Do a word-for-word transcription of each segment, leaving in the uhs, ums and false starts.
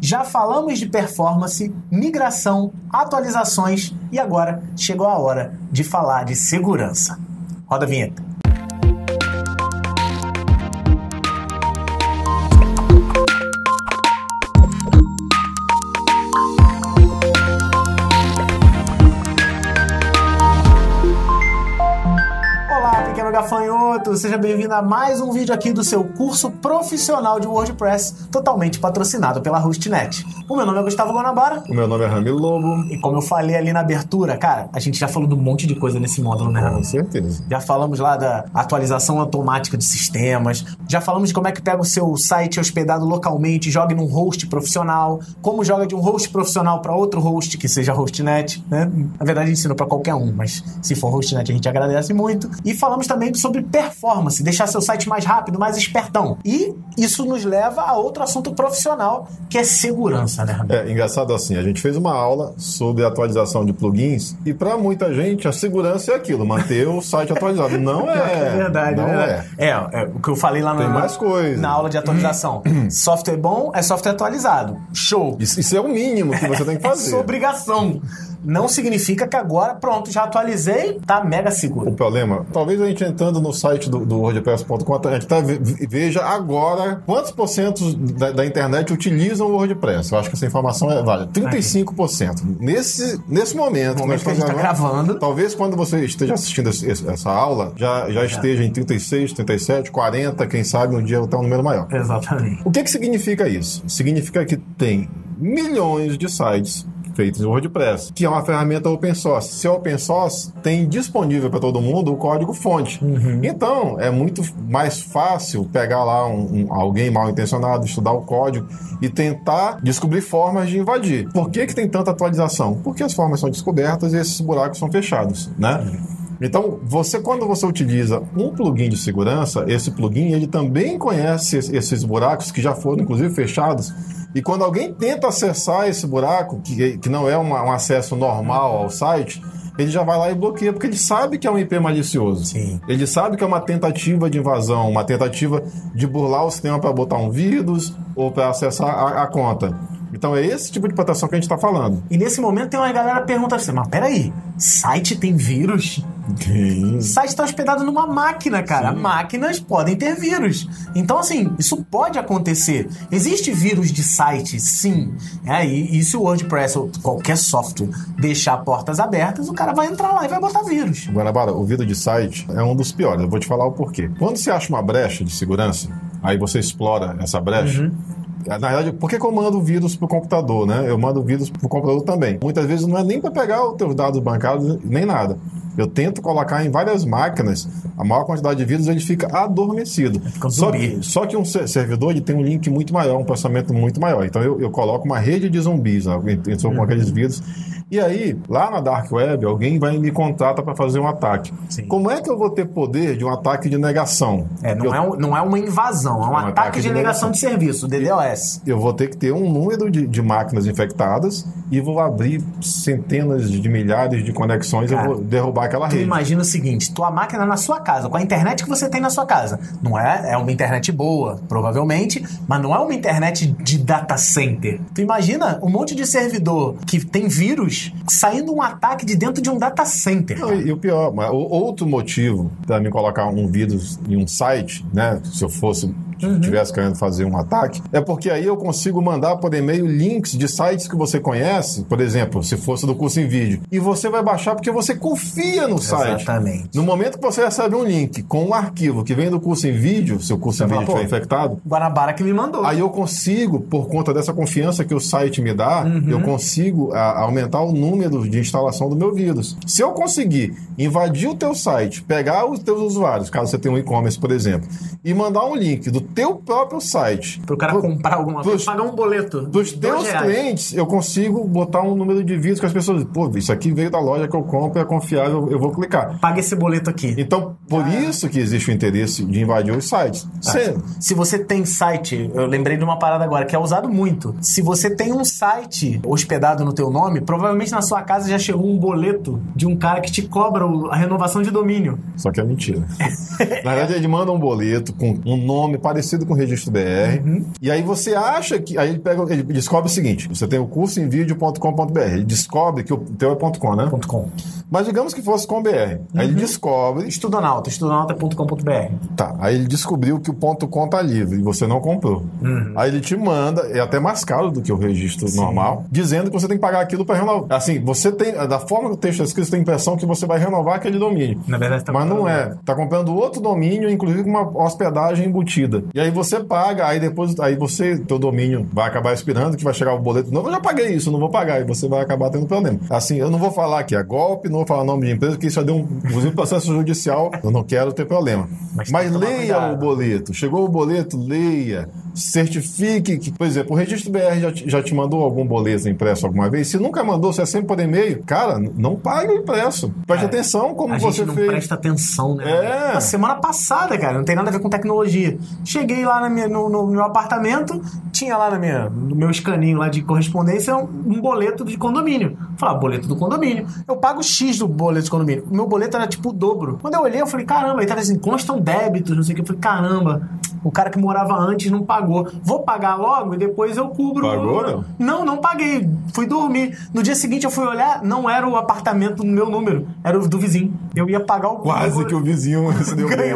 Já falamos de performance, migração, atualizações e agora chegou a hora de falar de segurança. Roda a vinheta. Gafanhoto, seja bem-vindo a mais um vídeo aqui do seu curso profissional de WordPress, totalmente patrocinado pela HostNet. O meu nome é Gustavo Guanabara. O meu nome é Ramiro Lobo. E como eu falei ali na abertura, cara, a gente já falou de um monte de coisa nesse módulo, né, Ramiro? Com certeza. Já falamos lá da atualização automática de sistemas, já falamos de como é que pega o seu site hospedado localmente e joga num host profissional, como joga de um host profissional para outro host, que seja HostNet, né? Na verdade, a gente ensinou para qualquer um, mas se for HostNet a gente agradece muito. E falamos também sobre performance, deixar seu site mais rápido, mais espertão. E isso nos leva a outro assunto profissional, que é segurança, né, Ramiro? É, engraçado assim, a gente fez uma aula sobre atualização de plugins e para muita gente a segurança é aquilo, manter o site atualizado. Não é. É verdade, não é. É, é o que eu falei lá Tem na, mais coisa. na aula de atualização. Software bom é software atualizado. Show. Isso, isso é o mínimo que você tem que fazer. É sua obrigação. Não significa que agora, pronto, já atualizei, tá mega seguro. O problema, talvez a gente entrando no site do, do WordPress ponto com, a gente tá, veja agora quantos por cento da, da internet utilizam o WordPress. Eu acho que essa informação é válida. trinta e cinco por cento. Nesse, nesse momento, no momento que a gente está gravando. Talvez quando você esteja assistindo esse, essa aula, já, já esteja em trinta e seis, trinta e sete, quarenta, quem sabe um dia até um número maior. Exatamente. O que que significa isso? Significa que tem milhões de sites feitos em WordPress, que é uma ferramenta open source. Se é open source, tem disponível para todo mundo o código-fonte. Uhum. Então, é muito mais fácil pegar lá um, um, alguém mal intencionado, estudar o código e tentar descobrir formas de invadir. Por que que tem tanta atualização? Porque as formas são descobertas e esses buracos são fechados, né? Uhum. Então, você, quando você utiliza um plugin de segurança, esse plugin, ele também conhece esses buracos que já foram, inclusive, fechados. E quando alguém tenta acessar esse buraco, que, que não é uma, um acesso normal ao site, ele já vai lá e bloqueia, porque ele sabe que é um I P malicioso. Sim. Ele sabe que é uma tentativa de invasão, uma tentativa de burlar o sistema para botar um vírus ou para acessar a, a conta. Então é esse tipo de proteção que a gente está falando. E nesse momento tem uma galera perguntando assim, mas peraí, site tem vírus? Sim. Site está hospedado numa máquina, cara. Sim. Máquinas podem ter vírus. Então, assim, isso pode acontecer. Existe vírus de site? Sim. É, e, e se o WordPress ou qualquer software deixar portas abertas, o cara vai entrar lá e vai botar vírus. Guanabara, o vírus de site é um dos piores. Eu vou te falar o porquê. Quando você acha uma brecha de segurança, aí você explora essa brecha, uhum. Na verdade, por que que eu mando vírus pro computador, né? Eu mando vírus pro computador também. Muitas vezes não é nem para pegar os teus dados bancários, nem nada. Eu tento colocar em várias máquinas, a maior quantidade de vírus ele fica adormecido. Fica só, que, só que um servidor ele tem um link muito maior, um processamento muito maior. Então eu, eu coloco uma rede de zumbis, né? Entrou com uhum. aqueles vírus. E aí, lá na Dark Web, alguém vai me contrata para fazer um ataque. Sim. Como é que eu vou ter poder de um ataque de negação? É, não, eu, é, um, não é uma invasão, é um, um ataque, ataque de, de negação, negação de serviço, D DoS. Eu vou ter que ter um número de, de máquinas infectadas e vou abrir centenas de milhares de conexões e vou derrubar aquela tu rede. Imagina o seguinte, tua máquina na sua casa, com a internet que você tem na sua casa. Não é, é uma internet boa, provavelmente, mas não é uma internet de data center. Tu imagina um monte de servidor que tem vírus saindo um ataque de dentro de um data center. Não, e, e o pior, mas, o, outro motivo para me colocar um vírus em um site, né, se eu fosse uhum. tivesse querendo fazer um ataque, é porque aí eu consigo mandar por e-mail links de sites que você conhece, por exemplo, se fosse do curso em vídeo, e você vai baixar porque você confia no site. Exatamente. No momento que você recebe um link com um arquivo que vem do curso em vídeo, se o curso você em vídeo estiver infectado, Guanabara que me mandou. Aí eu consigo, por conta dessa confiança que o site me dá, uhum. eu consigo a, aumentar o número de instalação do meu vírus. Se eu conseguir invadir o teu site, pegar os teus usuários, caso você tenha um e-commerce, por exemplo, e mandar um link do teu próprio site para o cara pro, comprar alguma coisa, pagar um boleto dos teus reais. Clientes, eu consigo botar um número de vírus que as pessoas, pô, isso aqui veio da loja que eu compro, é confiável, eu vou clicar. Paga esse boleto aqui. Então, por ah. isso que existe o interesse de invadir os sites. Ah, se, se você tem site, eu lembrei de uma parada agora, que é usado muito. Se você tem um site hospedado no teu nome, provavelmente na sua casa já chegou um boleto de um cara que te cobra a renovação de domínio. Só que é mentira. Na verdade, ele manda um boleto com um nome parecido parecido com o Registro B R. Uhum. E aí você acha que... Aí ele, pega, ele descobre o seguinte, você tem o curso em vídeo ponto com ponto b r. Ele descobre que o teu é .com, né? .com. Mas digamos que fosse com B R. Aí uhum. ele descobre... Estudonauta, estudonauta ponto com ponto b r. Tá, aí ele descobriu que o .com tá livre e você não comprou. Uhum. Aí ele te manda, é até mais caro do que o registro Sim. normal, dizendo que você tem que pagar aquilo para renovar. Assim, você tem, da forma que o texto é escrito, você tem a impressão que você vai renovar aquele domínio. Na verdade, tá Mas não é. Tá comprando outro domínio, inclusive com uma hospedagem embutida. E aí você paga, aí depois, aí você, teu domínio vai acabar expirando, que vai chegar o boleto novo. Eu já paguei isso, não vou pagar. E você vai acabar tendo problema. Assim, eu não vou falar que é golpe, não vou falar nome de empresa, que isso já deu um, inclusive, processo judicial. Eu não quero ter problema. Mas, Mas leia o boleto. Chegou o boleto, leia. Certifique que, por exemplo, o Registro B R já te, já te mandou algum boleto impresso alguma vez? Se nunca mandou, se é sempre por e-mail, cara, não pague o impresso. Preste é, atenção como você fez. A gente não fez. presta atenção, né? É. Na semana passada, cara, não tem nada a ver com tecnologia. Cheguei lá na minha, no, no meu apartamento, tinha lá na minha, no meu escaninho lá de correspondência um, um boleto de condomínio. Falei, ah, boleto do condomínio. Eu pago X do boleto de condomínio. O meu boleto era tipo o dobro. Quando eu olhei, eu falei, caramba, aí tava assim, constam débitos, não sei o que. Eu falei, caramba, o cara que morava antes não pagou. Vou pagar logo e depois eu cubro. Pagou, não? Não, não paguei. Fui dormir. No dia seguinte eu fui olhar, não era o apartamento do meu número, era o do vizinho. Eu ia pagar o... Quase que o vizinho recebeu ganhou.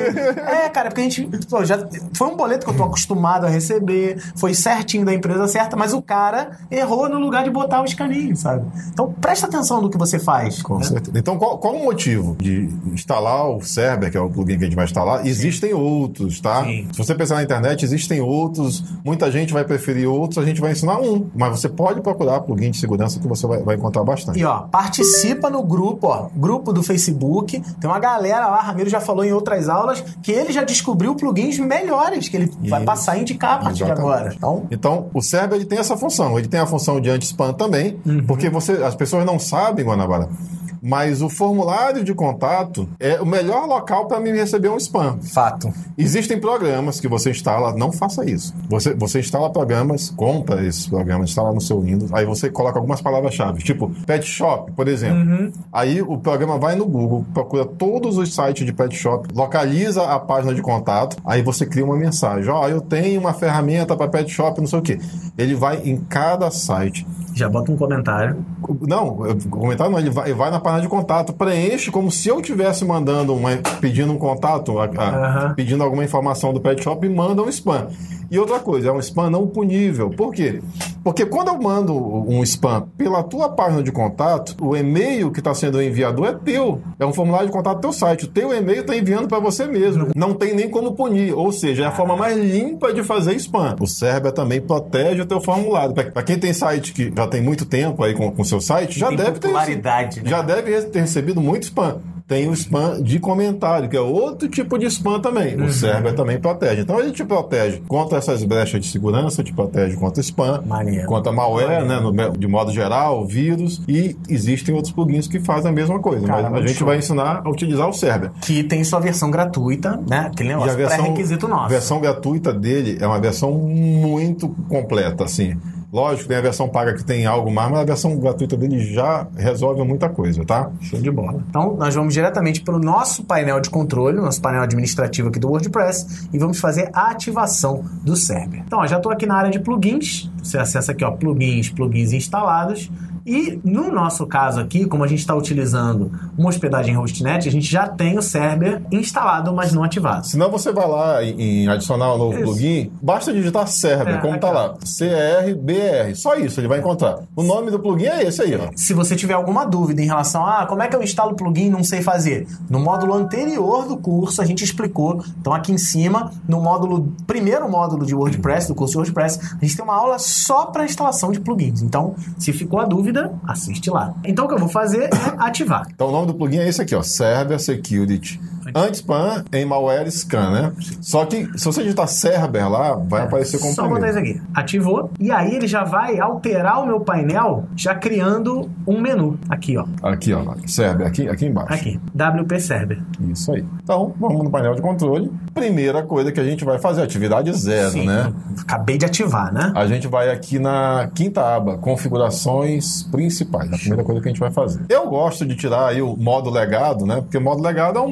É, cara, porque a gente... Pô, já, foi um boleto que eu tô acostumado a receber, foi certinho da empresa certa, mas o cara errou no lugar de botar o escaninho, sabe? Então presta atenção no que você faz. Com né? certeza. Então qual, qual o motivo de instalar o Cerber, que é o plugin que a gente vai instalar? Existem Sim. outros, tá? Sim. Se você pensar na internet, existem outros, muita gente vai preferir outros, a gente vai ensinar um, mas você pode procurar plugin de segurança que você vai, vai encontrar bastante. E ó, participa no grupo, ó, grupo do Facebook, tem uma galera lá, Ramiro já falou em outras aulas, que ele já descobriu plugins melhores, que ele Isso. vai passar a indicar a partir Exatamente. de agora. Então, então o Cerber ele tem essa função, ele tem a função de anti-spam também, uhum. porque você, as pessoas não sabem, Guanabara, mas o formulário de contato é o melhor local para mim receber um spam. Fato. Existem programas que você instala, não faça isso. Você, você instala programas, compra esses programas, instala no seu Windows, aí você coloca algumas palavras-chave, tipo Pet Shop, por exemplo. Uhum. Aí o programa vai no Google, procura todos os sites de Pet Shop, localiza a página de contato, aí você cria uma mensagem. Ó, oh, eu tenho uma ferramenta para Pet Shop, não sei o quê. Ele vai em cada site. Já bota um comentário. Não, comentário não, ele vai, ele vai na página de contato, preenche como se eu estivesse mandando uma, pedindo um contato, a, a, uhum. pedindo alguma informação do Pet Shop e manda um spam. E outra coisa, é um spam não punível. Por quê? Porque quando eu mando um spam pela tua página de contato, o e-mail que está sendo enviado é teu. É um formulário de contato do teu site. O teu e-mail está enviando para você mesmo. Não tem nem como punir. Ou seja, é a forma mais limpa de fazer spam. O Cerber também protege o teu formulário. Para quem tem site que já tem muito tempo aí com o seu site, já tem deve ter, né? já deve ter recebido muito spam. Tem o spam de comentário, que é outro tipo de spam também. Uhum. O Cerber também protege. Então ele te protege contra essas brechas de segurança, te protege contra spam, Maneiro. contra malware, né, no, de modo geral, vírus, e existem outros plugins que fazem a mesma coisa. Cara, mas a gente show. vai ensinar a utilizar o Cerber. Que tem sua versão gratuita, né? Aquele negócio, pré-requisito nosso. A versão gratuita dele é uma versão muito completa, assim. Lógico, tem a versão paga que tem algo mais, mas a versão gratuita dele já resolve muita coisa, tá? Show de bola. Então, nós vamos diretamente para o nosso painel de controle, nosso painel administrativo aqui do WordPress, e vamos fazer a ativação do Cerber. Então, ó, já estou aqui na área de plugins. Você acessa aqui, ó, plugins, plugins instalados. E no nosso caso aqui, como a gente está utilizando uma hospedagem hostnet, a gente já tem o Cerber instalado, mas não ativado. Senão você vai lá em adicionar um novo isso. plugin, basta digitar Cerber, é, como está lá, C R B R, só isso ele vai encontrar. O nome do plugin é esse aí, ó. Se você tiver alguma dúvida em relação a ah, como é que eu instalo o plugin e não sei fazer, no módulo anterior do curso a gente explicou. Então aqui em cima, no módulo, primeiro módulo de WordPress, do curso de WordPress, a gente tem uma aula só para instalação de plugins. Então, se ficou a dúvida, assiste lá. Então o que eu vou fazer é ativar. Então o nome do plugin é esse aqui, ó, Cerber Security Anti-Spam em Malware Scan, né? Só que se você digitar Cerber lá, vai é, aparecer como só botar isso aqui. Ativou. E aí ele já vai alterar o meu painel, já criando um menu. Aqui, ó. Aqui, ó. Cerber, aqui, aqui embaixo. Aqui. W P Cerber. Isso aí. Então, vamos no painel de controle. Primeira coisa que a gente vai fazer, atividade zero, Sim, né? Acabei de ativar, né? A gente vai aqui na quinta aba, configurações principais. A primeira coisa que a gente vai fazer. Eu gosto de tirar aí o modo legado, né? Porque o modo legado é um modo que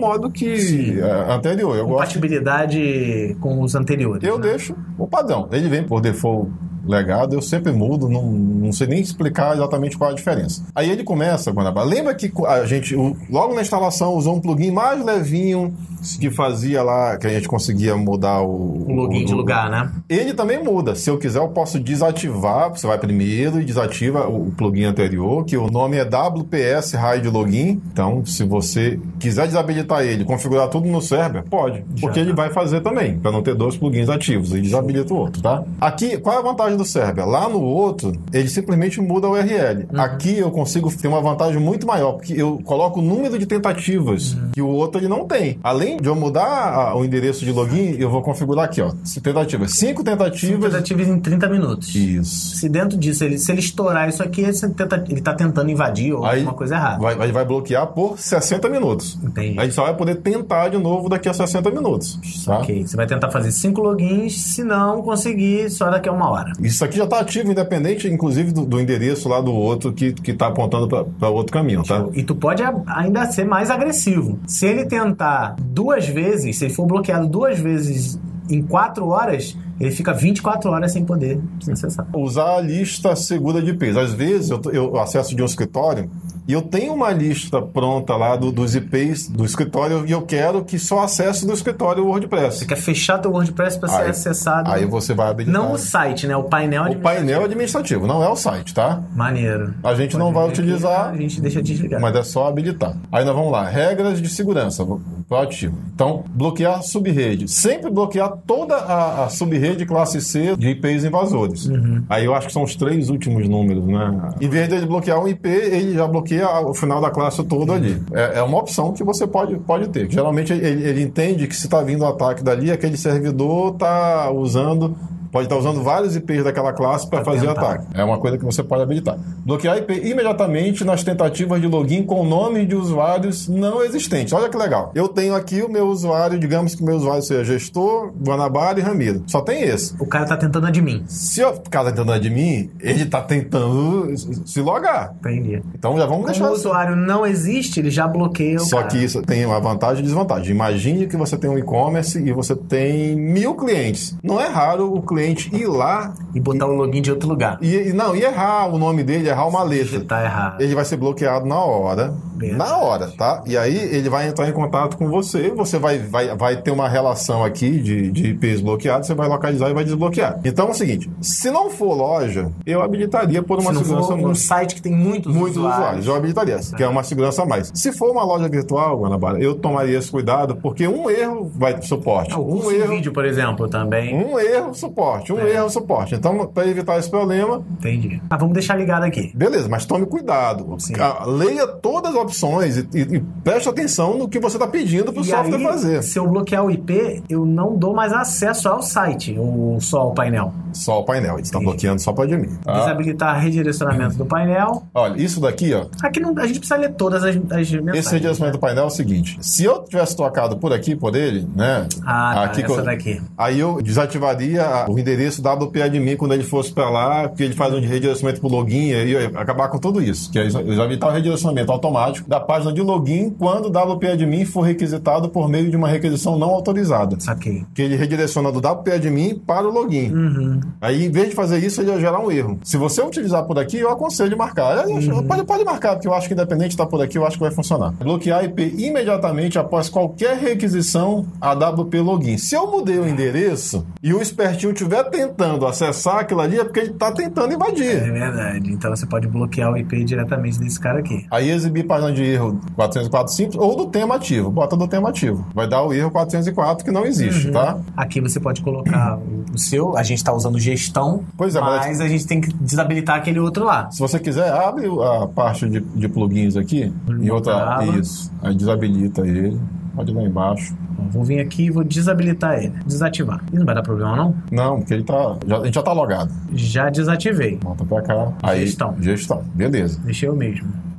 rede uh, anterior. Eu compatibilidade gosto... com os anteriores. Eu né? deixo o padrão. Ele vem por default legado, eu sempre mudo, não, não sei nem explicar exatamente qual a diferença. Aí ele começa, Guanabara. Lembra que a gente, logo na instalação, usou um plugin mais levinho que fazia lá, que a gente conseguia mudar o... O login o, de o, lugar, né? Ele também muda. Se eu quiser, eu posso desativar. Você vai primeiro e desativa o plugin anterior, que o nome é W P S Hide Login. Então, se você quiser desabilitar ele, configurar tudo no server, pode. Já. Porque ele vai fazer também, para não ter dois plugins ativos. E desabilita o outro, tá? Aqui, qual é a vantagem do server? Lá no outro, ele simplesmente muda o U R L. Uhum. Aqui eu consigo ter uma vantagem muito maior, porque eu coloco o número de tentativas uhum. que o outro ele não tem. Além de eu mudar a, o endereço de login, eu vou configurar aqui, ó. Tentativas. Cinco tentativas. Cinco tentativas em trinta minutos. Isso. Se dentro disso, ele, se ele estourar isso aqui, ele, tenta, ele tá tentando invadir ou aí alguma coisa errada. Vai, vai, vai bloquear por sessenta minutos. Entendi. Aí só vai poder tentar de novo daqui a sessenta minutos. Tá? Ok. Você vai tentar fazer cinco logins, se não conseguir, só daqui a uma hora. Isso aqui já tá ativo, independente, inclusive, do, do endereço lá do outro que, que tá apontando para outro caminho, tá? E tu pode ainda ser mais agressivo. Se ele tentar duas vezes, se ele for bloqueado duas vezes em quatro horas, ele fica vinte e quatro horas sem poder acessar. Usar a lista segura de I Ps. Às vezes eu, eu acesso de um escritório e eu tenho uma lista pronta lá do, dos I Ps do escritório e eu quero que só acesse do escritório o WordPress. Você quer fechar teu WordPress para ser aí, acessado. Aí você vai habilitar. Não o site, né? O painel administrativo. O painel administrativo, não é o site, tá? Maneiro. A gente Pode não vai utilizar. Aqui, a gente deixa desligado. Mas é só habilitar. Aí nós vamos lá. Regras de segurança proativo. Então, bloquear subrede. Sempre bloquear toda a, a subrede classe C de I Ps invasores. Uhum. Aí eu acho que são os três últimos números, né? Em vez de ele bloquear um I P, ele já bloqueia o final da classe todo ali. É, é uma opção que você pode, pode ter. Geralmente ele, ele entende que se está vindo um ataque dali, aquele servidor está usando... Pode estar usando vários I Ps daquela classe para fazer tentar. Ataque. É uma coisa que você pode habilitar. Bloquear I P imediatamente nas tentativas de login com nomes de usuários não existentes. Olha que legal. Eu tenho aqui o meu usuário, digamos que o meu usuário seja gestor, Guanabara e Ramiro. Só tem esse. O cara está tentando admin. Se o cara está tentando admin, ele está tentando se logar. Entendi. Então já vamos Como deixar... o usuário não existe, ele já bloqueia o Só cara. que isso tem uma vantagem e desvantagem. Imagine que você tem um e-commerce e você tem mil clientes. Não é raro o cliente ir lá e botar o login de outro lugar. E, e, não, e errar o nome dele, errar uma letra. Tá errado. Ele vai ser bloqueado na hora. Verdade. Na hora, tá? E aí ele vai entrar em contato com você, você vai, vai, vai ter uma relação aqui de, de I Ps bloqueados, você vai localizar e vai desbloquear. Então é o seguinte, se não for loja, eu habilitaria por uma se não segurança... for um site que tem muitos, muitos usuários. usuários, eu habilitaria, é. que é uma segurança a mais. Se for uma loja virtual, Guanabara, eu tomaria esse cuidado, porque um erro vai ter suporte. Ah, um erro, vídeo, por exemplo, também. Um erro, suporte. Um é. erro, suporte. Então, para evitar esse problema... Entendi. Ah, vamos deixar ligado aqui. Beleza, mas tome cuidado. Sim. Leia todas as opções e, e, e preste atenção no que você está pedindo para o software aí, fazer. Se eu bloquear o I P, eu não dou mais acesso ao site, ou só ao painel. Só o painel. Ele está bloqueando só para admin. Tá? Desabilitar redirecionamento do painel. Olha, isso daqui, ó. Aqui não, a gente precisa ler todas as, as mensagens. Esse redirecionamento, né, do painel é o seguinte. Se eu tivesse tocado por aqui, por ele, né? Ah, aqui tá, essa eu, daqui. Aí eu desativaria o endereço W P admin quando ele fosse para lá, porque ele faz um redirecionamento pro login, e aí eu ia acabar com tudo isso. Que é evitar o redirecionamento automático da página de login quando o W P admin for requisitado por meio de uma requisição não autorizada. Saquei. Que ele redireciona do W P admin para o login. Uhum. Aí, em vez de fazer isso, ele ia gerar um erro. Se você utilizar por aqui, eu aconselho marcar. Uhum. Pode, pode marcar, porque eu acho que independente de estar por aqui, eu acho que vai funcionar. Bloquear I P imediatamente após qualquer requisição a W P login. Se eu mudei o endereço e o espertinho estiver tentando acessar aquilo ali, é porque ele está tentando invadir. É verdade. Então você pode bloquear o I P diretamente desse cara aqui. Aí exibir página de erro quatrocentos e quatro simples ou do tema ativo. Bota do tema ativo. Vai dar o erro quatrocentos e quatro que não existe, uhum. tá? Aqui você pode colocar uhum. o seu. A gente está usando gestão, pois é, mas, mas a gente tem que desabilitar aquele outro lá. Se você quiser, abre a parte de, de plugins aqui uhum. e outra... Isso. Aí desabilita ele. Pode ir lá embaixo. Vou vir aqui e vou desabilitar ele. Desativar. E não vai dar problema, não? Não, porque ele tá... Já, a gente já tá logado. Já desativei. Volta pra cá. Aí, gestão. Gestão. Beleza. Deixei eu mesmo.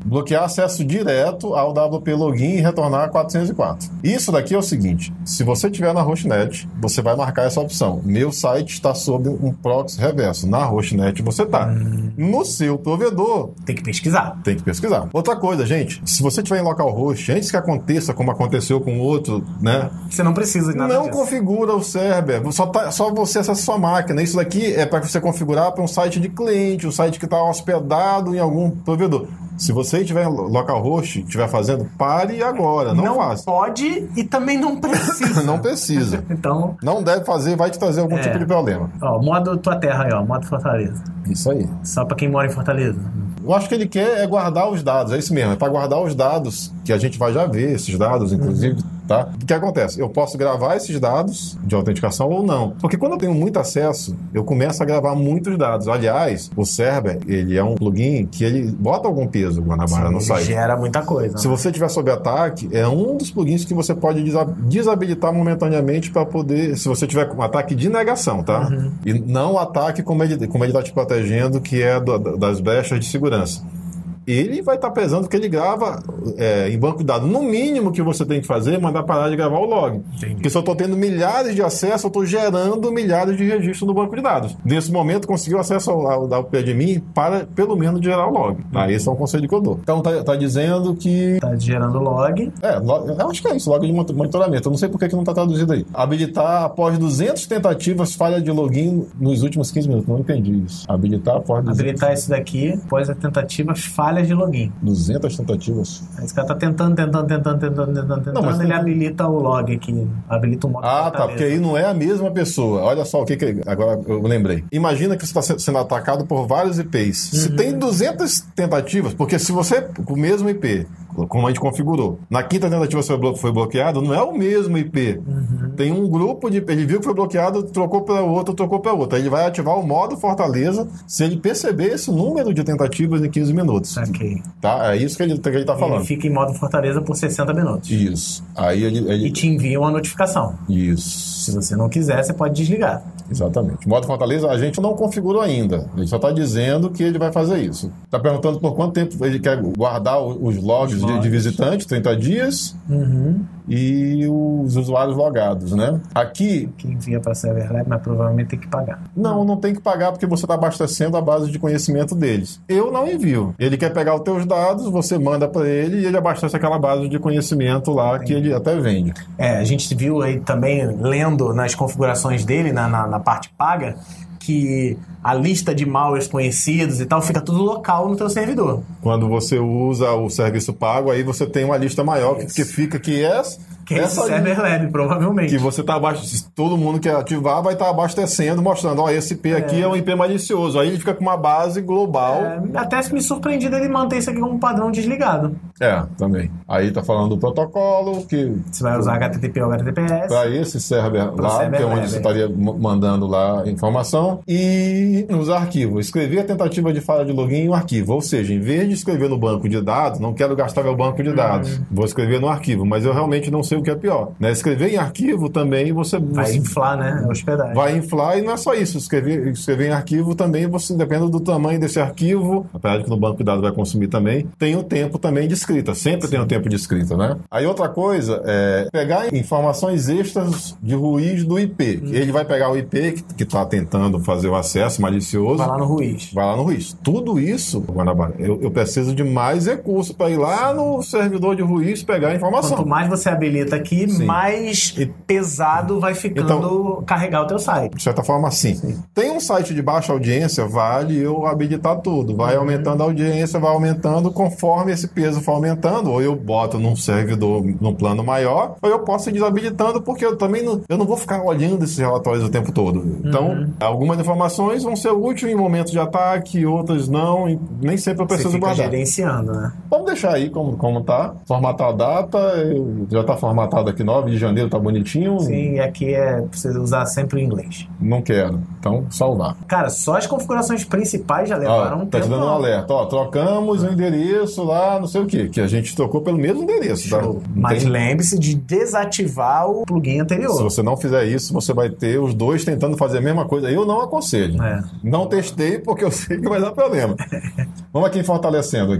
bloquear acesso direto ao W P Login e retornar quatrocentos e quatro. Isso daqui é o seguinte, se você estiver na hostnet, você vai marcar essa opção. Meu site está sob um proxy reverso. Na hostnet você está. Hum. No seu provedor... Tem que pesquisar. Tem que pesquisar. Outra coisa, gente, se você estiver em localhost, antes que aconteça como aconteceu com o outro, né? Você não precisa de nada Não disso. configura o server. Só, tá, só você acessa a sua máquina. Isso daqui é para você configurar para um site de cliente, um site que está hospedado em algum provedor. Se você estiver em localhost, estiver fazendo, pare agora, não, não faça. Não pode e também não precisa. Não precisa. Então... Não deve fazer, vai te trazer algum é. tipo de problema. Ó, modo tua terra aí, ó, modo Fortaleza. Isso aí. Só para quem mora em Fortaleza. Eu acho que ele quer é guardar os dados, é isso mesmo, é para guardar os dados, que a gente vai já ver esses dados, inclusive, uhum. tá? O que acontece? Eu posso gravar esses dados de autenticação ou não. Porque quando eu tenho muito acesso, eu começo a gravar muitos dados. Aliás, o Cerber, ele é um plugin que ele bota algum peso, Guanabara, Sim, no site. Gera muita coisa. Se você estiver sob ataque, é um dos plugins que você pode desabilitar momentaneamente para poder, se você tiver um ataque de negação, tá? Uhum. E não ataque como ele como ele está te protegendo, que é do, das brechas de segurança. Ele vai estar pesando que ele grava é, em banco de dados. No mínimo que você tem que fazer é mandar parar de gravar o log. Entendi. Porque se eu estou tendo milhares de acessos, eu estou gerando milhares de registros no banco de dados. Nesse momento, conseguiu acesso ao W P admin para, pelo menos, gerar o log. Tá? Esse é um conselho que eu dou. Então, tá, tá dizendo que... Tá gerando log. É, log, eu acho que é isso, log de monitoramento. Eu não sei por que que não está traduzido aí. Habilitar após duzentas tentativas, falha de login nos últimos quinze minutos. Não entendi isso. Habilitar após duzentas... Habilitar esse daqui, após a tentativa, falha de login. duzentas tentativas? Esse cara tá tentando, tentando, tentando, tentando, tentando, tentando. Não, mas ele tem... habilita o log aqui. Habilita o modo Ah, Fortaleza. Tá, porque aí não é a mesma pessoa. Olha só o que que... Agora eu lembrei. Imagina que você está sendo atacado por vários I Ps. Uhum. Se tem duzentas tentativas, porque se você, com o mesmo I P, como a gente configurou, na quinta tentativa você foi bloqueado, não é o mesmo I P. Uhum. Tem um grupo de... Ele viu que foi bloqueado, trocou para outro, trocou para outro. Aí ele vai ativar o modo Fortaleza se ele perceber esse número de tentativas em quinze minutos. Ok. Tá? É isso que ele, que ele tá falando. Ele fica em modo Fortaleza por sessenta minutos. Isso. Aí ele, ele... E te envia uma notificação. Isso. Se você não quiser, você pode desligar. Exatamente. Modo Fortaleza a gente não configurou ainda. Ele só está dizendo que ele vai fazer isso. Está perguntando por quanto tempo ele quer guardar os logs, os logs. De, de visitante, trinta dias. Uhum. E os usuários logados, né? Aqui... Quem envia para Serverlab, mas provavelmente tem que pagar. Não, não tem que pagar porque você está abastecendo a base de conhecimento deles. Eu não envio. Ele quer pegar os teus dados, você manda para ele e ele abastece aquela base de conhecimento lá Entendi. Que ele até vende. É, a gente viu aí também, lendo nas configurações dele, na, na, na parte paga, que a lista de malwares conhecidos e tal fica tudo local no teu servidor. Quando você usa o serviço pago, aí você tem uma lista maior que, que fica que é... Que é esse Serverlab, provavelmente. Que você tá abastecendo, todo mundo que ativar vai estar tá abastecendo, mostrando, ó, esse I P é. aqui é um I P malicioso. Aí ele fica com uma base global. É, até se me surpreendido ele manter isso aqui como padrão desligado. É, também. Aí tá falando do protocolo, que... Você vai usar H T T P ou H T T P S. Para esse server lá, server que é onde lab. Você estaria mandando lá a informação. E usar arquivo. Escrever a tentativa de falha de login em um arquivo. Ou seja, em vez de escrever no banco de dados, não quero gastar meu banco de dados. Uhum. Vou escrever no arquivo, mas eu realmente não sei o que é pior. Né? Escrever em arquivo também você... Vai você inflar, né? A hospedagem. Vai inflar e não é só isso. Escrever, escrever em arquivo também, você depende do tamanho desse arquivo, apesar de que no banco de dados vai consumir também, tem o tempo também de escrita. Sempre Sim. tem o tempo de escrita, né? Aí outra coisa é pegar informações extras de ruíz do I P. Hum. Ele vai pegar o I P que está tentando fazer o acesso malicioso. Vai lá no ruíz. Vai lá no ruíz. Tudo isso, Guanabara, eu, eu preciso de mais recursos para ir lá no servidor de ruíz pegar a informação. Quanto mais você habilita aqui, Sim. mais e... pesado vai ficando então, carregar o teu site. De certa forma, sim. sim. Tem um site de baixa audiência, vale eu habilitar tudo. Vai uhum. aumentando a audiência, vai aumentando conforme esse peso for aumentando. Ou eu boto num servidor num plano maior, ou eu posso ir desabilitando, porque eu também não, eu não vou ficar olhando esses relatórios o tempo todo. Então, uhum. algumas informações vão ser úteis em momentos de ataque, outras não, e nem sempre eu preciso Você fica guardar. gerenciando, né? Vamos deixar aí como, como tá. Formatar a data, já tá formatado aqui nove de janeiro, tá bonitinho. Sim, e aqui é precisa usar sempre o inglês. Não quero. Então, salvar. Cara, só as configurações principais já levaram Ó, um tá tempo. te dando um alerta. Ó, trocamos o ah. endereço lá, não sei o quê, que a gente trocou pelo mesmo endereço. Tá? Mas tem... lembre-se de desativar o plugin anterior. Se você não fizer isso, você vai ter os dois tentando fazer a mesma coisa. Eu não aconselho. É. Não testei porque eu sei que vai dar problema. Vamos aqui fortalecendo aqui.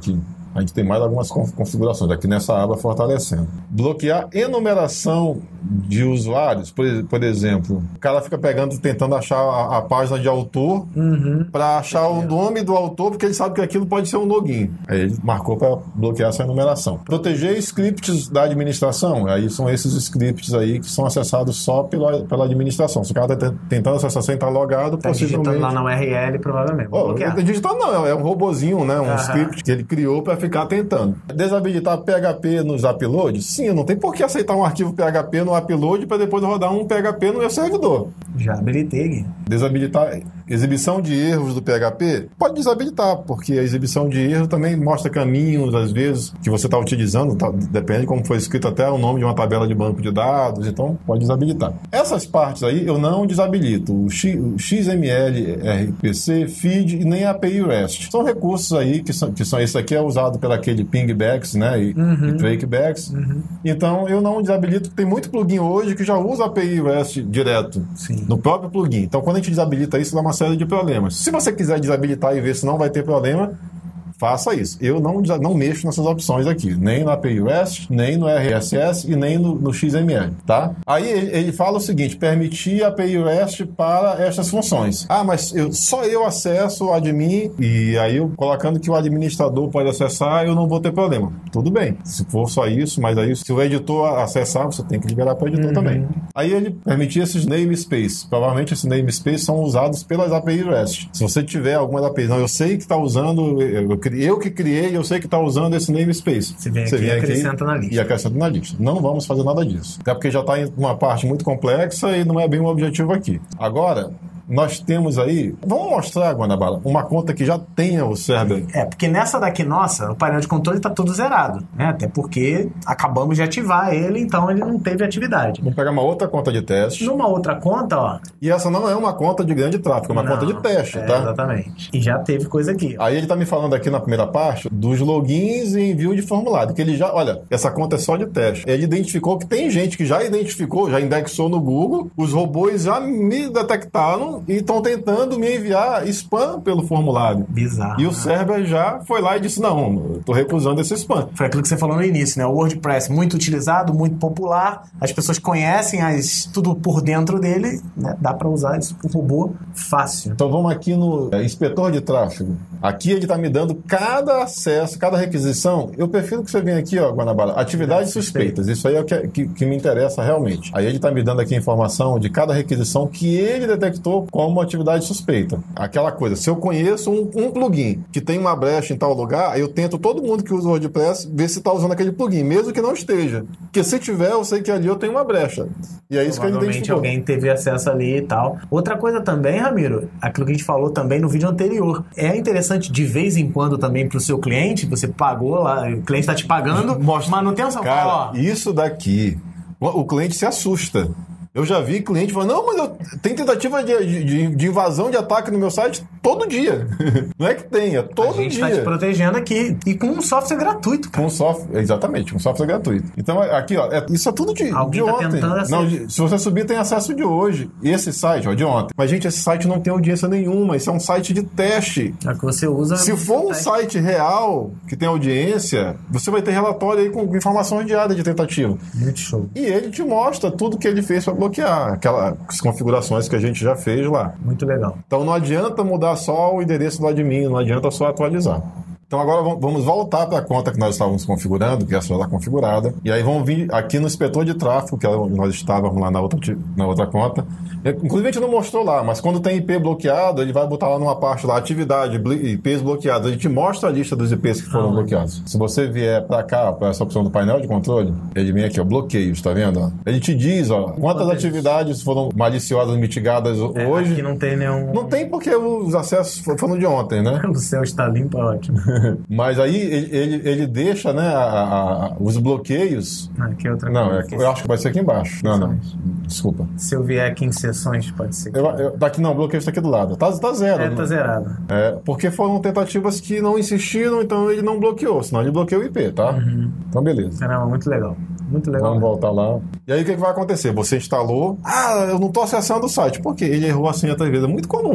A gente tem mais algumas configurações aqui nessa aba fortalecendo. Bloquear enumeração de usuários, por, por exemplo, o cara fica pegando, tentando achar a, a página de autor uhum. para achar o nome do autor, porque ele sabe que aquilo pode ser um login. Aí ele marcou para bloquear essa enumeração. Proteger scripts da administração, aí são esses scripts aí que são acessados só pela, pela administração. Se o cara está tentando acessar sem estar logado, tá possivelmente... digitando lá na U R L, provavelmente. Oh, digitando não, é um robozinho, né? Um uhum. script que ele criou para ficar tentando. Desabilitar P H P nos uploads? Sim, não tem por que aceitar um arquivo P H P no upload para depois rodar um P H P no meu servidor. Já habilitei. Desabilitar exibição de erros do P H P? Pode desabilitar, porque a exibição de erro também mostra caminhos, às vezes, que você está utilizando, tá, depende de como foi escrito até o nome de uma tabela de banco de dados, então pode desabilitar. Essas partes aí eu não desabilito. O, X, o X M L, R P C, feed e nem a API REST. São recursos aí que são, que são esse aqui é usado pelo aquele pingbacks, né, e, uhum. e trackbacks. Uhum. Então eu não desabilito, tem muito plugin hoje que já usa a API REST direto Sim. no próprio plugin. Então quando a gente desabilita isso, dá uma série de problemas. Se você quiser desabilitar e ver se não vai ter problema, faça isso. Eu não, não mexo nessas opções aqui, nem no A P I REST, nem no R S S e nem no, no X M L, tá? Aí ele, ele fala o seguinte, permitir a A P I REST para estas funções. Ah, mas eu, só eu acesso o admin e aí eu colocando que o administrador pode acessar, eu não vou ter problema. Tudo bem, se for só isso, mas aí se o editor acessar, você tem que liberar para o editor uhum. também. Aí ele permitir esses namespace. Provavelmente esses namespace são usados pelas A P I REST. Se você tiver alguma A P I, não, eu sei que está usando, eu, eu Eu que criei, eu sei que está usando esse namespace. Você vem aqui e acrescenta na lista. E acrescenta na lista. Não vamos fazer nada disso. Até porque já está em uma parte muito complexa e não é bem o objetivo aqui. Agora, nós temos aí... Vamos mostrar, Guanabara, uma conta que já tenha o server. É, porque nessa daqui nossa, o painel de controle está todo zerado, né? Até porque acabamos de ativar ele, então ele não teve atividade. Vamos pegar uma outra conta de teste. Numa outra conta, ó... E essa não é uma conta de grande tráfego, é uma não, conta de teste, é, tá? Exatamente. E já teve coisa aqui. Ó. Aí ele está me falando aqui na primeira parte dos logins e envio de formulário, que ele já... Olha, essa conta é só de teste. Ele identificou que tem gente que já identificou, já indexou no Google, os robôs já me detectaram e estão tentando me enviar spam pelo formulário. Bizarro. E o server já foi lá e disse, não, eu tô recusando esse spam. Foi aquilo que você falou no início, né? O WordPress muito utilizado, muito popular, as pessoas conhecem as, tudo por dentro dele, né? Dá para usar isso por robô fácil. Então vamos aqui no é, inspetor de tráfego. Aqui ele está me dando cada acesso, cada requisição. Eu prefiro que você venha aqui, ó, Guanabara, atividades suspeitas. Isso aí é o que, que, que me interessa realmente. Aí ele está me dando aqui a informação de cada requisição que ele detectou como atividade suspeita. Aquela coisa, se eu conheço um, um plugin que tem uma brecha em tal lugar, eu tento todo mundo que usa o WordPress ver se está usando aquele plugin, mesmo que não esteja. Porque se tiver, eu sei que ali eu tenho uma brecha. E é isso que ele identificou. Alguém teve acesso ali e tal. Outra coisa também, Ramiro, aquilo que a gente falou também no vídeo anterior. É interessante de vez em quando também para o seu cliente, você pagou lá, o cliente está te pagando, mostra manutenção. Cara, ó, isso daqui, o cliente se assusta. Eu já vi cliente falando, não, mas eu tenho tentativa de, de, de invasão de ataque no meu site todo dia. Não é que tenha, todo dia. A gente está te protegendo aqui e com um software gratuito, cara. Com um software, exatamente, um software gratuito. Então, aqui, ó, é, isso é tudo de, de tá ontem. Não, de, se você subir, tem acesso de hoje. E esse site, ó, de ontem. Mas, gente, esse site não tem audiência nenhuma. Isso é um site de teste. É que você usa... Se for um teste. Site real que tem audiência, você vai ter relatório aí com informações diárias de tentativa. Muito show. E ele te mostra tudo que ele fez para bloquear, aquelas configurações que a gente já fez lá. Muito legal. Então não adianta mudar só o endereço do admin, não adianta só atualizar. Então agora vamos voltar para a conta que nós estávamos configurando, que essa já está configurada, e aí vamos vir aqui no inspetor de tráfego, que é onde nós estávamos lá na outra, na outra conta. Inclusive a gente não mostrou lá, mas quando tem I P bloqueado, ele vai botar lá numa parte lá, atividade, I Ps bloqueados. A gente mostra a lista dos I Ps que foram ah, bloqueados. Se você vier para cá, para essa opção do painel de controle, ele vem aqui, ó, bloqueios, tá vendo? Ele te diz, ó, quantas Bloqueios. atividades foram maliciosas, mitigadas é, hoje. Aqui não tem nenhum... Não tem porque os acessos foram de ontem, né? O céu está limpo, é ótimo. Mas aí ele, ele, ele deixa, né, a, a, os bloqueios... Ah, aqui é outra não, coisa. É, eu acho que vai ser aqui embaixo. Não, não. Desculpa. Se eu vier aqui em sessões, pode ser. Eu, eu, daqui não, o bloqueio está aqui do lado. Tá, tá zero. É, tá zerado. É, porque foram tentativas que não insistiram, então ele não bloqueou. Senão ele bloqueou o I P, tá? Uhum. Então, beleza. Caramba, muito legal. Muito legal. Vamos voltar lá. E aí o que, que vai acontecer? Você instalou... Ah, eu não estou acessando o site. Por quê? Ele errou a senha três vezes. É muito comum.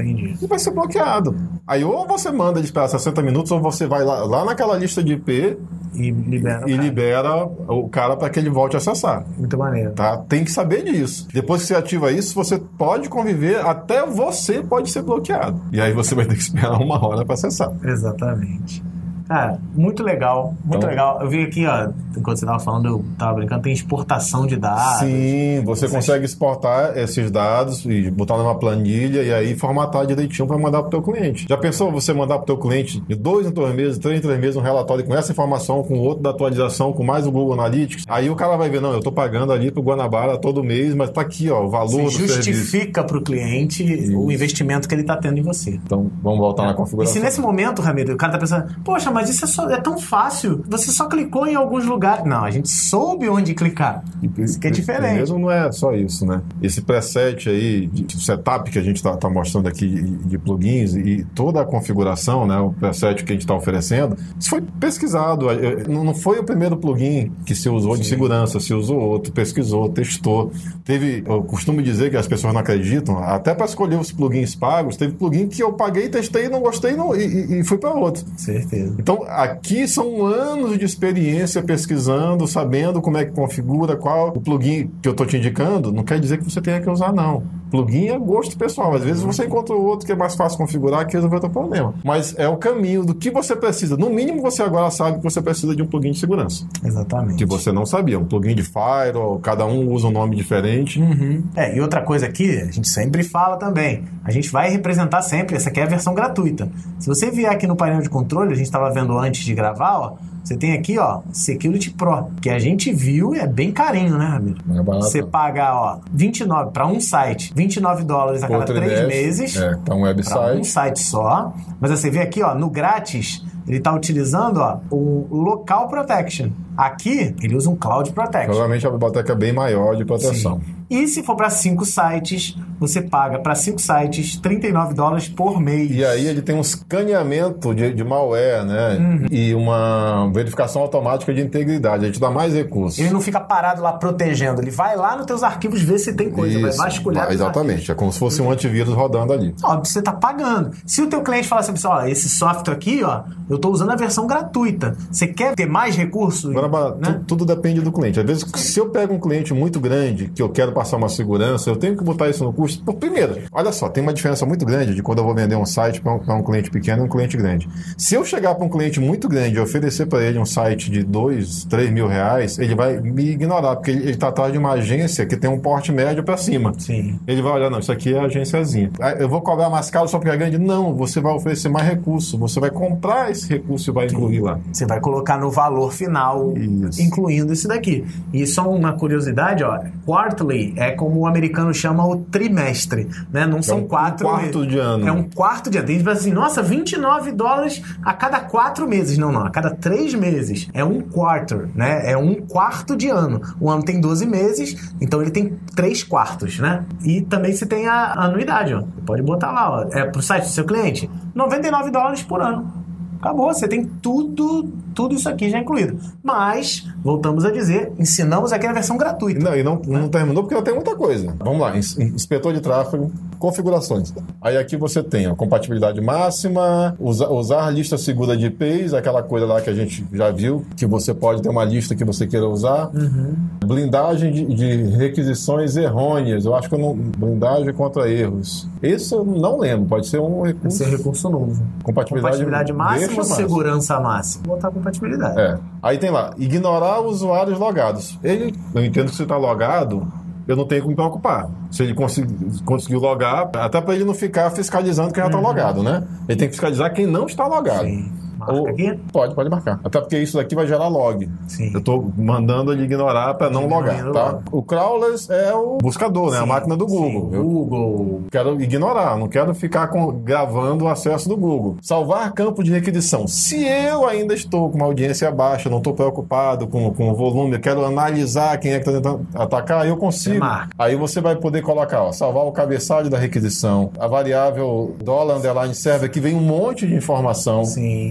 Entendi. E vai ser bloqueado. Aí ou você manda ele esperar sessenta minutos, ou você vai lá, lá naquela lista de I P e libera, e libera o cara para que ele volte a acessar. Muito maneiro. Tá? Tem que saber disso. Depois que você ativa isso, você pode conviver, até você pode ser bloqueado. E aí você vai ter que esperar uma hora para acessar. Exatamente. Cara, muito legal, muito então, legal. Eu vi aqui, ó, enquanto você estava falando, eu estava brincando, tem exportação de dados. Sim, você Essas... consegue exportar esses dados e botar numa planilha e aí formatar direitinho para mandar para o teu cliente. Já pensou você mandar para o teu cliente de dois em dois meses, três em três meses um relatório com essa informação, com outro da atualização, com mais o Google Analytics? Aí o cara vai ver, não, eu estou pagando ali para o Guanabara todo mês, mas está aqui, ó, o valor você do serviço. Justifica para o cliente Isso. o investimento que ele está tendo em você. Então, vamos voltar é. na configuração. E se nesse momento, Ramiro, o cara está pensando, poxa, mas isso é, só, é tão fácil, você só clicou em alguns lugares. Não, a gente soube onde clicar. Isso que é diferente. Mesmo não é só isso, né? Esse preset aí, de setup que a gente está tá mostrando aqui de, de plugins e toda a configuração, né? O preset que a gente está oferecendo, isso foi pesquisado. Não foi o primeiro plugin que se usou Sim. de segurança, se usou outro, pesquisou, testou. Teve, eu costumo dizer que as pessoas não acreditam, até para escolher os plugins pagos, teve plugin que eu paguei, testei, não gostei não, e, e fui para outro. Certeza. Então, aqui são anos de experiência pesquisando, sabendo como é que configura, qual o plugin que eu estou te indicando, não quer dizer que você tenha que usar, não. Plugin é gosto pessoal. Às vezes você encontra outro que é mais fácil configurar que resolver o teu problema. Mas é o caminho do que você precisa. No mínimo, você agora sabe que você precisa de um plugin de segurança. Exatamente. Que você não sabia. Um plugin de firewall, cada um usa um nome diferente. Uhum. É, e outra coisa aqui, a gente sempre fala também, a gente vai representar sempre, essa aqui é a versão gratuita. Se você vier aqui no painel de controle, a gente estava vendo antes de gravar, ó, você tem aqui, ó, Security Pro, que a gente viu e é bem carinho, né, Ramiro? É barato. Você paga, ó, vinte e nove para um site, vinte e nove dólares a cada três meses. É, para um website. Pra um site só. Mas você vê aqui, ó, no grátis, ele está utilizando, ó, o Local Protection. Aqui, ele usa um Cloud Protection. Provavelmente a biblioteca é bem maior de proteção. Sim. E se for para cinco sites, você paga para cinco sites trinta e nove dólares por mês. E aí ele tem um escaneamento de, de malware, né? Uhum. E uma verificação automática de integridade. Ele te dá mais recursos. Ele não fica parado lá protegendo. Ele vai lá nos teus arquivos ver se tem coisa. Isso. Vai vasculhar. Vai, exatamente. É como se fosse um antivírus rodando ali. Óbvio, você está pagando. Se o teu cliente falar assim, ó, esse software aqui, ó, eu estou usando a versão gratuita. Você quer ter mais recursos? Agora, né? tu, tudo depende do cliente. Às vezes, se eu pego um cliente muito grande, que eu quero passar uma segurança, eu tenho que botar isso no custo. Por, primeiro, olha só, tem uma diferença muito grande de quando eu vou vender um site para um, um cliente pequeno e um cliente grande. Se eu chegar para um cliente muito grande e oferecer para ele um site de dois, três mil reais, ele vai me ignorar, porque ele está atrás de uma agência que tem um porte médio para cima. Sim. Ele vai olhar, não, isso aqui é a agênciazinha. Eu vou cobrar mais caro só porque é grande? Não, você vai oferecer mais recurso. Você vai comprar esse recurso e vai Sim. incluir lá. Você vai colocar no valor final, isso. incluindo esse daqui. E só uma curiosidade, ó, quarterly é como o americano chama o trimestre, né? Não são é um quatro... Um quarto de ano. É um quarto de ano. Tem gente que pensa assim, nossa, vinte e nove dólares a cada quatro meses. Não, não, a cada três meses. É um quarter, né? É um quarto de ano. O ano tem doze meses, então ele tem três quartos, né? E também você tem a anuidade, ó. Você pode botar lá, ó. É pro site do seu cliente, noventa e nove dólares por ano. Acabou, você tem tudo, tudo isso aqui já incluído. Mas, voltamos a dizer, ensinamos aqui a versão gratuita. Não, e não, não terminou porque tem muita coisa. Vamos lá, inspetor de tráfego, configurações. Aí aqui você tem a compatibilidade máxima, usa, usar lista segura de I Ps, aquela coisa lá que a gente já viu, que você pode ter uma lista que você queira usar. Uhum. Blindagem de, de requisições errôneas. Eu acho que eu não... Blindagem contra erros. Esse eu não lembro, pode ser um recurso... Pode ser recurso novo. Compatibilidade, compatibilidade máxima ou segurança máxima? Vou botar compatibilidade. É. Aí tem lá, ignorar usuários logados. Ele, eu entendo que você está logado, eu não tenho que me preocupar. Se ele consegui, conseguiu logar, até para ele não ficar fiscalizando quem já está uhum. logado, né? Ele tem que fiscalizar quem não está logado. Sim. Marca Ou, aqui? Pode, pode marcar. Até porque isso daqui vai gerar log. Sim. Eu estou mandando ele ignorar para não logar, tá? O Crawlers é o buscador, né? Sim. A máquina do Google. Sim. Eu Google. quero ignorar, não quero ficar com, gravando o acesso do Google. Salvar campo de requisição. Se eu ainda estou com uma audiência baixa, não estou preocupado com, com o volume, eu quero analisar quem é que está tentando atacar, eu consigo. Aí você vai poder colocar, ó, salvar o cabeçalho da requisição, a variável dollar underline server, que vem um monte de informação. Sim.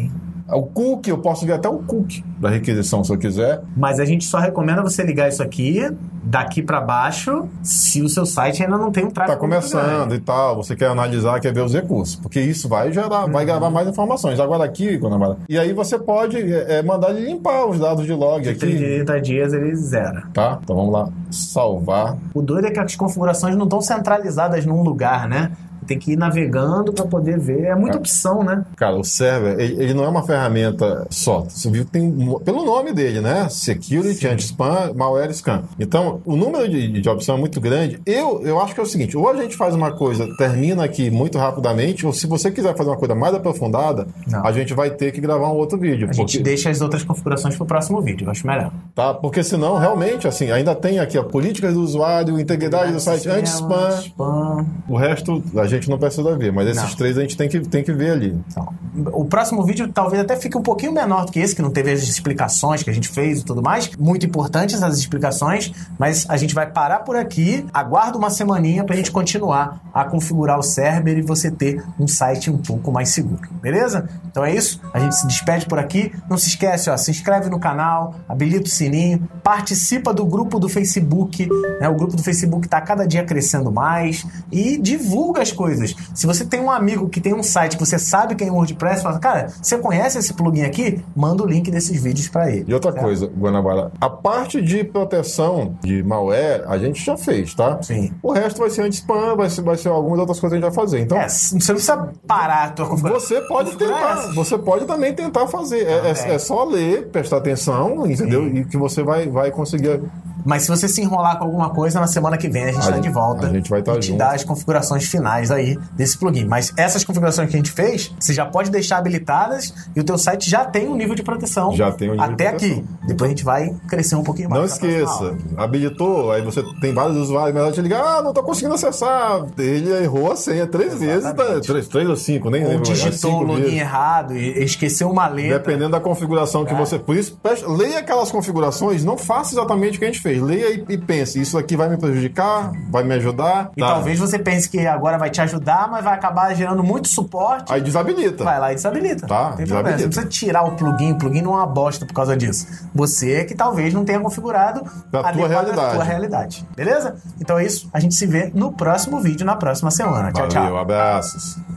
O cookie, eu posso ver até o cookie da requisição, se eu quiser. Mas a gente só recomenda você ligar isso aqui, daqui para baixo, se o seu site ainda não tem um tráfego. Tá começando e tal, você quer analisar, quer ver os recursos, porque isso vai gerar, uhum. vai gravar mais informações. Agora aqui, e aí você pode é, mandar ele limpar os dados de log de aqui. trinta dias ele zera. Tá, então vamos lá, salvar. O doido é que as configurações não estão centralizadas num lugar, né? Tem que ir navegando para poder ver. É muita opção, né? Cara, o server, ele, ele não é uma ferramenta só. Você viu que tem, pelo nome dele, né? Security, anti-spam, malware scan. Então, o número de, de opção é muito grande. Eu, eu acho que é o seguinte, ou a gente faz uma coisa, termina aqui muito rapidamente, ou se você quiser fazer uma coisa mais aprofundada, não. a gente vai ter que gravar um outro vídeo. A porque... gente deixa as outras configurações para o próximo vídeo, eu acho melhor. Tá, porque senão, realmente, assim, ainda tem aqui a políticas do usuário, integridade do site, anti-spam. O resto, a gente não precisa ver, mas esses não. três a gente tem que, tem que ver ali. Então, o próximo vídeo talvez até fique um pouquinho menor do que esse, que não teve as explicações que a gente fez e tudo mais. Muito importantes essas explicações, mas a gente vai parar por aqui. Aguarda uma semaninha pra gente continuar a configurar o server e você ter um site um pouco mais seguro. Beleza? Então é isso. A gente se despede por aqui. Não se esquece, ó, se inscreve no canal, habilita o sininho, participa do grupo do Facebook, né? O grupo do Facebook tá cada dia crescendo mais e divulga as coisas. Se você tem um amigo que tem um site que você sabe que é em WordPress, fala, cara, você conhece esse plugin aqui? Manda o link desses vídeos para ele. E outra certo? coisa, Guanabara, a parte de proteção de malware, a gente já fez, tá? Sim. O resto vai ser anti-spam, vai ser, vai ser algumas outras coisas que a gente vai fazer. Então, é, você não precisa parar a tua configuração. Você pode tentar, você pode também tentar fazer. É, é, é só ler, prestar atenção, entendeu? Sim. E que você vai, vai conseguir... Mas se você se enrolar com alguma coisa, na semana que vem a gente está de volta. A gente vai estar e te junto. dar as configurações finais aí desse plugin. Mas essas configurações que a gente fez, você já pode deixar habilitadas e o teu site já tem um nível de proteção. Já tem um nível até de proteção. aqui. Depois a gente vai crescer um pouquinho mais. Não esqueça, habilitou, aí você tem vários usuários, mas ela te liga, ah, não tô conseguindo acessar. Ele errou a senha três Exatamente. vezes, tá? três, três ou cinco, nem lembro. Ou digitou o login vezes. errado e esqueceu uma letra. Dependendo da configuração que é. você... Por isso, leia aquelas configurações, não faça exatamente o que a gente fez. Leia e, e pense, isso aqui vai me prejudicar, vai me ajudar. E tá. talvez você pense que agora vai te ajudar, mas vai acabar gerando muito suporte. Aí desabilita. Vai lá e desabilita. Tá, tem desabilita. Você não precisa tirar o plugin, o plugin não é uma bosta por causa disso. Você que talvez não tenha configurado a tua realidade. tua realidade. Beleza? Então é isso. A gente se vê no próximo vídeo, na próxima semana. Tchau, Valeu, tchau. Abraços.